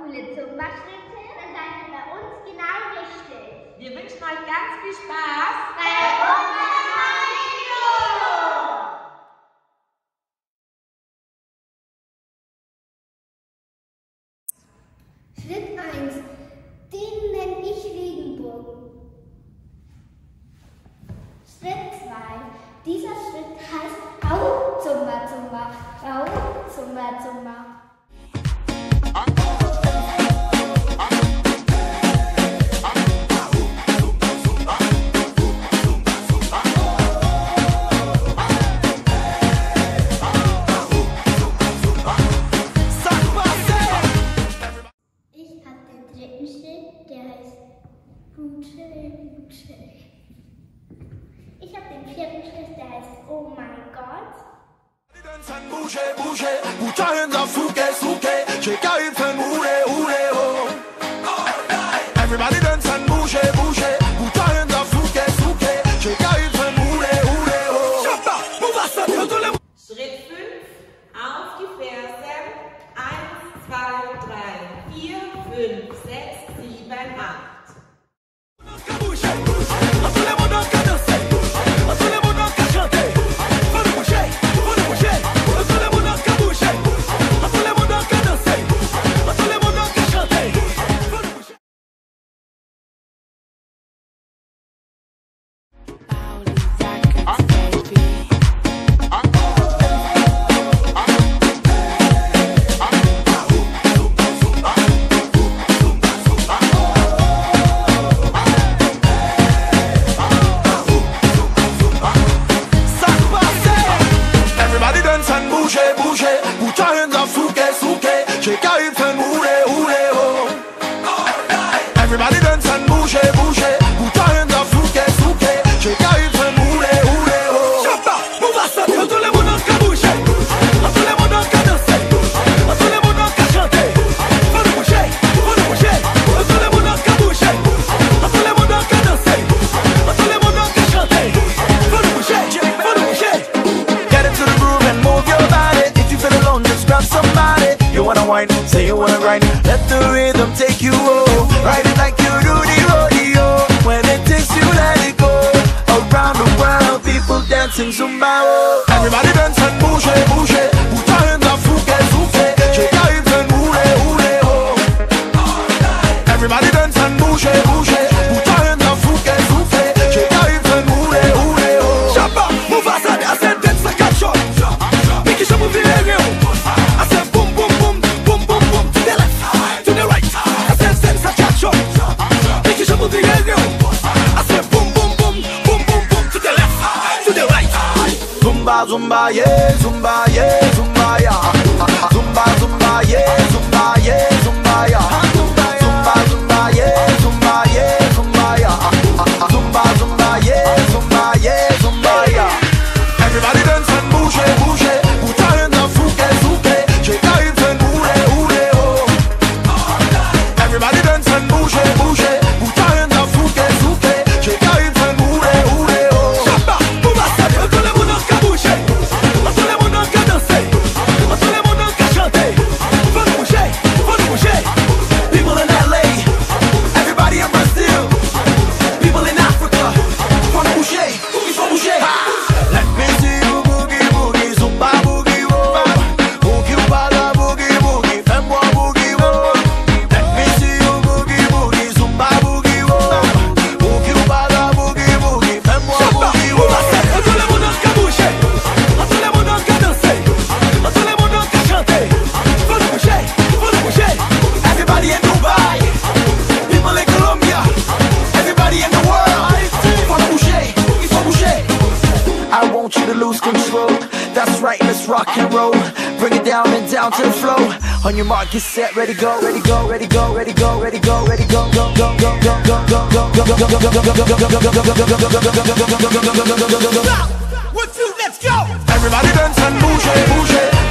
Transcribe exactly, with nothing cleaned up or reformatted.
coole Zumba-Schritte, dann seid ihr bei uns genau richtig. Wir wünschen euch ganz viel Spaß bei unserem Video! Schritt eins. Den nenne ich Regenbogen. Schritt zwei. Dieser Schritt heißt Au, Zumba, Zumba. Au, Zumba, Zumba. Ich habe den vierten Schritt, der heißt Oh mein Gott. Bouger, bouger, bouger dans fouke, souke, cheka il fait moule, oule, oh. Everybody dance and bouger, bouger, bouger dans fouke, souke, cheka il fait moule, oule, oh. Schritt fünf, auf die Ferse. eins, zwei, drei, vier, fünf, sechs, sieben, acht. Say you wanna ride, let the rhythm take you home. Ride it like you do the rodeo. When it takes you, let it go. Around the world, people dancing Zumba. Oh. Everybody dance and bouge, bouge. Bouge dans fouke, souke. Cheka il fait moule, oule, oh. Everybody dance and bouge, bouge. Bouge dans fouke, souke. Cheka il fait moule, oule, oh. Chapa, move aside, I said dance like a shot. Make it show move it, I said boom, boom, boom. Zumba, Zumba, yeah, Zumba, yeah, Zumba, yeah. Zumba, Zumba, yeah, Zumba, yeah, Zumba, yeah. Zumba, Zumba, yeah, Zumba, yeah, Zumba, yeah. Zumba, Zumba, yeah, Zumba, yeah, Zumba, yeah. Everybody dance and bouge, bouge. Bouge dans fouke, souke. Cheka il fait moule, oule, oh. Everybody dance and bouge, bouge. Bouge dans fouke, souke. Cheka il fait moule, oule, oh. Chapa, move aside, tout le monde a bougé. Tout le monde a dansé. Tout le monde a chanté. Faut nous bouger, faut nous bouger. People in L A, everybody in Brazil, people in Africa. Faut nous bouger, il faut bouger. Let me see you boogie boogie, Zumba boogie whoa. Boogie wala boogie boogie, fais-moi boogie whoa. Let me see you boogie boogie, Zumba boogie whoa. Boogie wala boogie boogie, fais-moi boogie whoa. Tout le monde a bougé, tout le monde a dansé, tout le monde a chanté. Faut nous bouger, faut nous bouger. Everybody in Dubai, people in Colombia, everybody in the world. Faut nous bouger, il faut bouger. I want you to lose control. That's right, let's rock and roll. Bring it down and down to the flow. On your mark, get set, ready go, ready go, ready go, ready go, ready go, ready go, go, go, go, go, go, go, go, go, go, go, go, go. One, two, let's go. Everybody dance and bouge, bouge.